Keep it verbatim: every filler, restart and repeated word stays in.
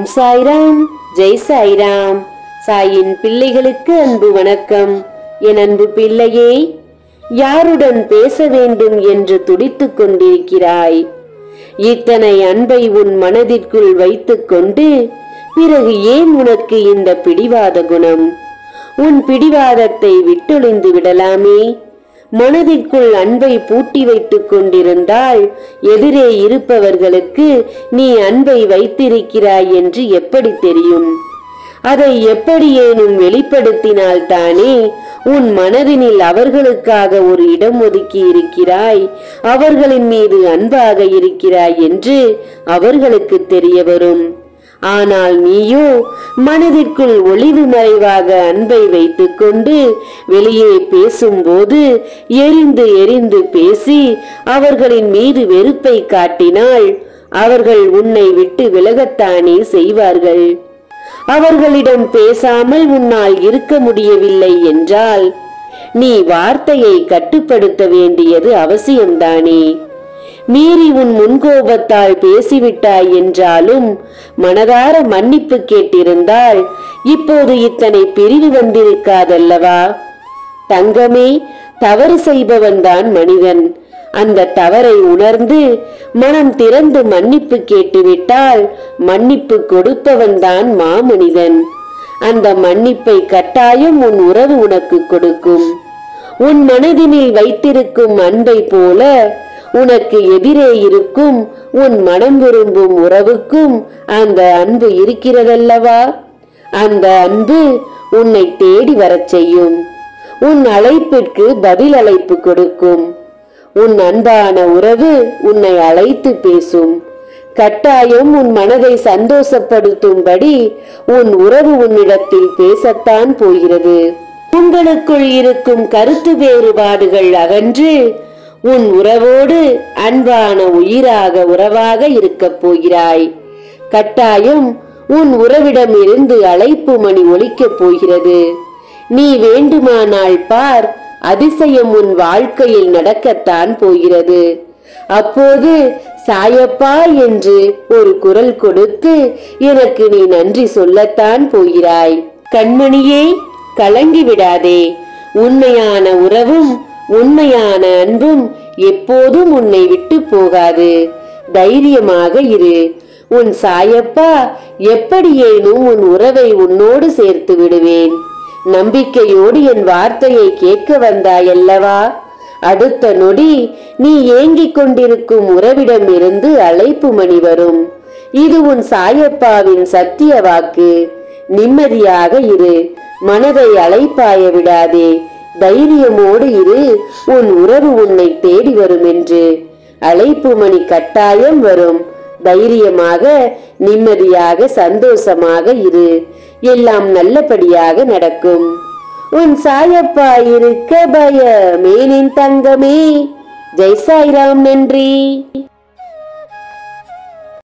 ஓம் சாய்ராம், ஜெய் சாய்ராம். சாயின் பிள்ளைகளுக்கு அன்பு வணக்கம். என் அன்பு பிள்ளையே, யாருடன் பேச வேண்டும் என்று துடித்துக் கொண்டிருக்கிறாய்? இத்தனை அன்பை உன் மனதிற்குள் வைத்துக் கொண்டு பிறகு ஏன் உனக்கு இந்த பிடிவாத குணம்? உன் பிடிவாதத்தை விட்டொழிந்து விடலாமே. மனதிற்குள் அன்பை பூட்டி வைத்துக் கொண்டிருந்தால் எதிரே இருப்பவர்களுக்கு நீ அன்பை வைத்திருக்கிறாய் என்று எப்படி தெரியும்? அதை எப்படியேனும் வெளிப்படுத்தினால் தானே உன் மனதினில் அவர்களுக்காக ஒரு இடம் ஒதுக்கி இருக்கிறாய், அவர்களின் மீது அன்பாக இருக்கிறாய் என்று அவர்களுக்கு தெரிய வரும். ஆனால் நீயோ மனதிற்குள் ஒளிவு மறைவாக அன்பை வைத்துக் கொண்டு வெளியே பேசும்போது எரிந்து எரிந்து பேசி அவர்களின் மீது வெறுப்பை காட்டினால் அவர்கள் உன்னை விட்டு விலகத்தானே செய்வார்கள். அவர்களிடம் பேசாமல் உன்னால் இருக்க முடியவில்லை என்றால் நீ வார்த்தையை கட்டுப்படுத்த வேண்டியது அவசியம்தானே. மீறி உன் முன்கோபத்தால் பேசிவிட்டாய் என்றாலும் மனதார மன்னிப்பு கேட்டிருந்தால் இப்போது இத்தனை பிரிவு வந்திருக்காதல்லவா? தங்கமே, தவறு செய்பவன்தான் மனிதன். அந்த தவறை உணர்ந்து மனம் திறந்து மன்னிப்பு கேட்டுவிட்டால் மன்னிப்பு கொடுப்பவன்தான் மாமனிதன். அந்த மன்னிப்பை கட்டாயம் உன் உறவு உனக்கு கொடுக்கும். உன் மனதினில் வைத்திருக்கும் அன்பை போல உனக்கு எதிரே இருக்கும் உன் மனம் விரும்பும் உறவுக்கும் அந்த அன்பு இருக்கிறதல்லவா? அந்த அன்பு உன்னை தேடி வரச் செய்யும். உன் அழைப்பிற்கு பதில் அழைப்பு கொடுக்கும். உன் அன்பான உறவு உன்னை அழைத்து பேசும். கட்டாயம் உன் மனதை சந்தோஷப்படுத்தும்படி உன் உறவு உன்னிடத்தில் பேசத்தான் போகிறது. உங்களுக்குள் இருக்கும் கருத்து வேறுபாடுகள் அகன்று உன் உறவோடு அன்பான உயிராக உறவாக இருக்கப் போகிறாய். கட்டாயம் உன் உறவிடம் இருந்து அழைப்பு மணி ஒலிக்கப் போகிறது. நீ வேண்டுமானால் பார், அதிசயம் உன் வாழ்க்கையில் நடக்கத்தான் போகிறது. அப்போது சாயப்பா என்று ஒரு குரல் கொடுத்து எனக்கு நீ நன்றி சொல்லத்தான் போகிறாய். கண்மணியே, கலங்கி விடாதே. உண்மையான உறவும் உண்மையான அன்பும் எப்போதும் உன்னை விட்டு போகாது. தைரியமாக இரு. உன் சாயப்பா எப்படியேனும் உன் உறவை உன்னோடு சேர்த்து விடுவேன். நம்பிக்கையோடு என் வார்த்தையை கேட்க வந்தாயல்லவா? அடுத்த நொடி நீ ஏங்கிக் கொண்டிருக்கும் உறவிடம் இருந்து அழைப்பு மணி வரும். இது உன் சாயப்பாவின் சத்திய வாக்கு. நிம்மதியாக இரு. மனதை அலைப்பாய விடாதே. தைரியமோடு இரு. உன் உறவு உன்னை தேடி வரும் என்று. அழைப்பு மணி கட்டாயம் வரும். தைரியமாக, நிம்மதியாக, சந்தோஷமாக இரு. எல்லாம் நல்லபடியாக நடக்கும். உன் சாயப்பா இருக்க பயமேனின் தங்கமே. ஜெய் சாய்ராம். நன்றி.